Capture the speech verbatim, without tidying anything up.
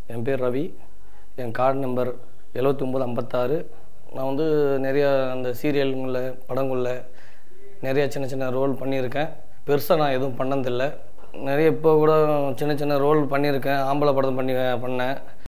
என் பேர் ரவி. என் card number எழுபத்தி ஒம்பது ஐம்பத்தாறு. நான் வந்து நிறைய அந்த சீரியல்களில் படங்களில் நிறைய சின்ன சின்ன ரோல் பண்ணியிருக்கேன். பெருசாக நான் எதுவும் பண்ணதில்லை. நிறைய இப்போ கூட சின்ன சின்ன ரோல் பண்ணியிருக்கேன். ஆம்பளை படம் பண்ணி பண்ணேன்.